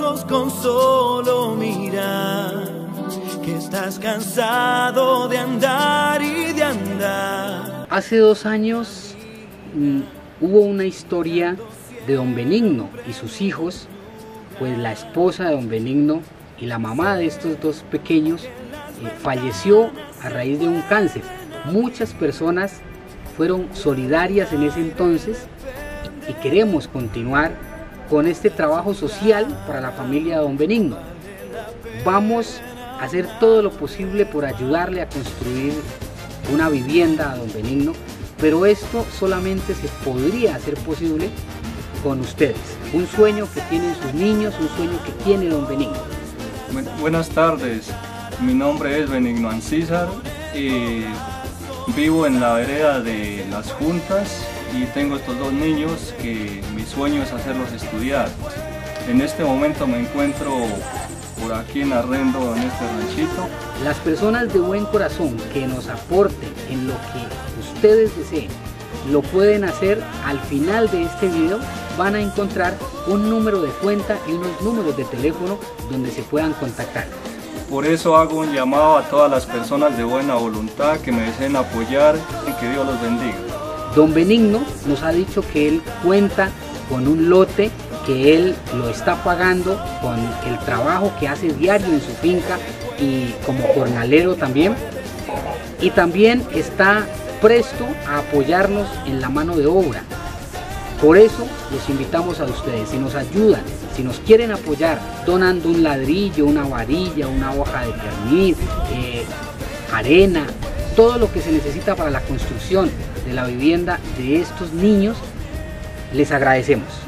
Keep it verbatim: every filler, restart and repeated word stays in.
ojos con solo mirar, que estás cansado de andar y de andar. Hace dos años mmm, hubo una historia de don Benigno y sus hijos, pues la esposa de don Benigno y la mamá de estos dos pequeños eh, falleció a raíz de un cáncer. Muchas personas fueron solidarias en ese entonces y, y queremos continuar con este trabajo social para la familia de don Benigno. Vamos a hacer todo lo posible por ayudarle a construir una vivienda a don Benigno, pero esto solamente se podría hacer posible con ustedes. Un sueño que tienen sus niños, un sueño que tiene don Benigno. Buenas tardes, mi nombre es Benigno Ancísar y vivo en la vereda de Las Juntas y tengo estos dos niños que mi sueño es hacerlos estudiar. En este momento me encuentro por aquí en arrendo en este ranchito. Las personas de buen corazón que nos aporten en lo que ustedes deseen, lo pueden hacer. Al final de este video van a encontrar un número de cuenta y unos números de teléfono donde se puedan contactar. Por eso hago un llamado a todas las personas de buena voluntad que me deseen apoyar y que Dios los bendiga. Don Benigno nos ha dicho que él cuenta con un lote que él lo está pagando con el trabajo que hace diario en su finca y como jornalero también, y también está presto a apoyarnos en la mano de obra. Por eso los invitamos a ustedes, si nos ayudan, si nos quieren apoyar donando un ladrillo, una varilla, una hoja de perniz, eh, arena, todo lo que se necesita para la construcción de la vivienda de estos niños, les agradecemos.